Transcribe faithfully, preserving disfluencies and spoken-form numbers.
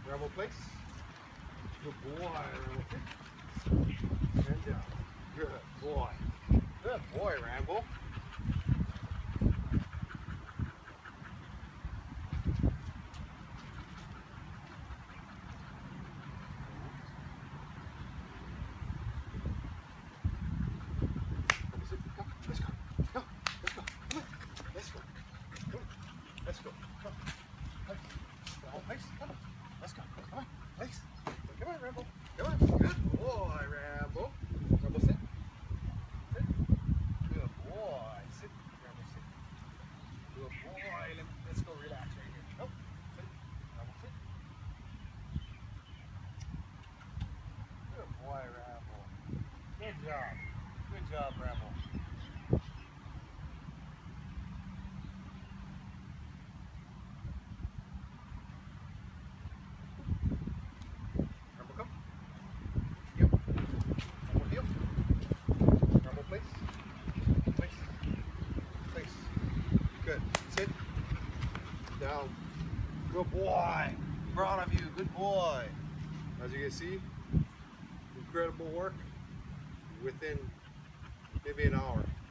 Rambo place. Good boy, Rambo. And down. Good boy. Good boy, Rambo. Let's go. Go. Let's go. Come on. Let's go. Come on. Let's go. Come on. Rambo place. Come on. Let's go. Come on. Place. Come on, Rambo. Come on. Good boy, Rambo. Rambo, sit. Sit. Good boy. Sit. Rambo, sit. Good boy. Let's go relax right here. Go. Sit. Rambo, sit. Good boy, Rambo. Good job. Good job, Rambo. Rambo, come. Yep. Rambo, heel. Rambo, place. Place. Place. Good. Sit. Down. Good boy. Proud of you. Good boy. As you can see, incredible work within maybe an hour.